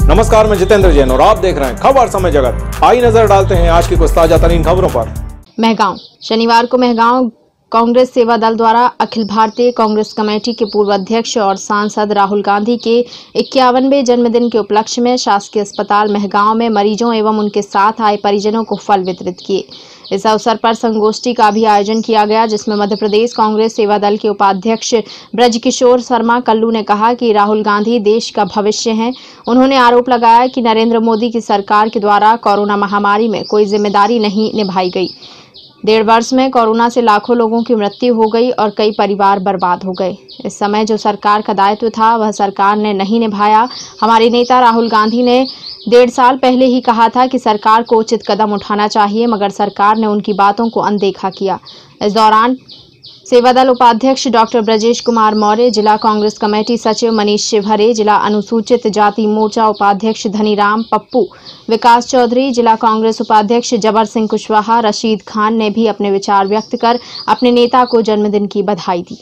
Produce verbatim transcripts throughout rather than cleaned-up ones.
नमस्कार, मैं जितेंद्र जैन और आप देख रहे हैं खबर समय जगत। आई नजर डालते हैं आज की कुछ ताजा तरीन खबरों पर। मेहगांव शनिवार को मेहगांव कांग्रेस सेवा दल द्वारा अखिल भारतीय कांग्रेस कमेटी के पूर्व अध्यक्ष और सांसद राहुल गांधी के इक्यावनवें जन्मदिन के उपलक्ष्य में शासकीय अस्पताल मेहगांव में मरीजों एवं उनके साथ आए परिजनों को फल वितरित किए। इस अवसर पर संगोष्ठी का भी आयोजन किया गया, जिसमें मध्य प्रदेश कांग्रेस सेवा दल के उपाध्यक्ष ब्रजकिशोर शर्मा कल्लू ने कहा कि राहुल गांधी देश का भविष्य हैं। उन्होंने आरोप लगाया कि नरेंद्र मोदी की सरकार के द्वारा कोरोना महामारी में कोई जिम्मेदारी नहीं निभाई गई। डेढ़ वर्ष में कोरोना से लाखों लोगों की मृत्यु हो गई और कई परिवार बर्बाद हो गए। इस समय जो सरकार का दायित्व था वह सरकार ने नहीं निभाया। हमारे नेता राहुल गांधी ने डेढ़ साल पहले ही कहा था कि सरकार को उचित कदम उठाना चाहिए, मगर सरकार ने उनकी बातों को अनदेखा किया। इस दौरान सेवा दल उपाध्यक्ष डॉक्टर ब्रजेश कुमार मौर्य, जिला कांग्रेस कमेटी सचिव मनीष शिवहरे, जिला अनुसूचित जाति मोर्चा उपाध्यक्ष धनीराम पप्पू, विकास चौधरी, जिला कांग्रेस उपाध्यक्ष जबर सिंह कुशवाहा, रशीद खान ने भी अपने विचार व्यक्त कर अपने नेता को जन्मदिन की बधाई दी।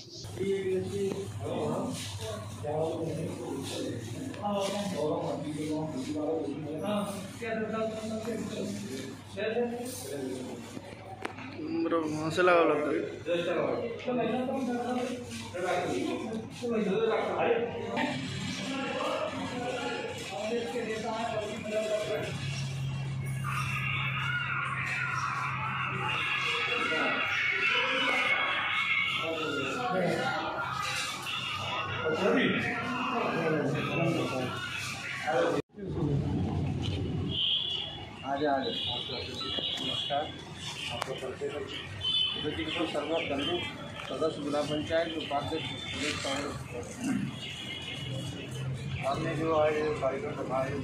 से लगा लगता आज आज नमस्कार। आपको ब्रजकिशोर शर्मा कल्लू, सदस्य जिला पंचायत उपाध्यक्ष प्रदेश कांग्रेस। आपने जो आज कार्यक्रम रखा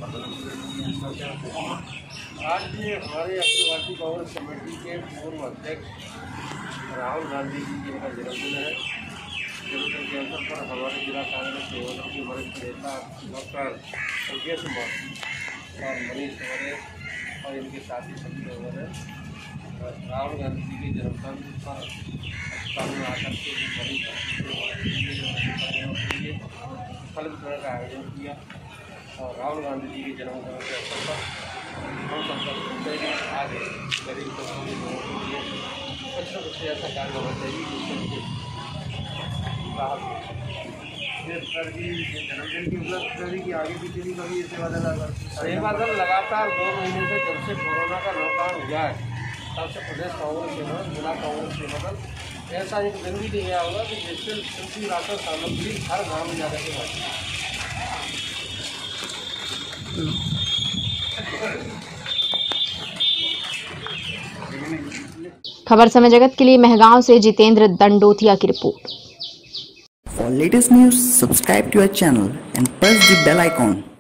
आज भी हमारे अखिल भारतीय कांग्रेस कमेटी के पूर्व अध्यक्ष राहुल गांधी जी जिनका जन्मदिन है। जन्मदिन के अवसर पर हमारे जिला कांग्रेस सेवादल के वरिष्ठ नेता डॉक्टर ब्रजेश कुमार और मनीष शिवहरे और इनके साथी सभी लोगों ने राहुल गांधी जी के जन्मदिन पर अस्पताल में आकर के मरीज के लिए फल वितरण का आयोजन किया। और राहुल गांधी जी के जन्मदिन के अवसर पर हम संकल्प करते हैं आज गरीब लोगों के लिए अच्छा कुछ ऐसा कार्य होना चाहिए जिससे जन्मदिन की उपलब्धि की आगे भी चली कभी सेवा दल सेवा दल लगातार दो महीने से जब से कोरोना का लॉकडाउन हुआ है तब से प्रदेश कांग्रेस सेवा जिला कांग्रेस सेवा दल ऐसा एक दिन भी नहीं गया होगा कि जिससे कृषि राशन सामग्री हर गाँव में जाकर के बांटी। खबर समय जगत के लिए मेहगांव से जितेंद्र दंडोतिया की report. For latest news, subscribe to our channel and press the bell icon.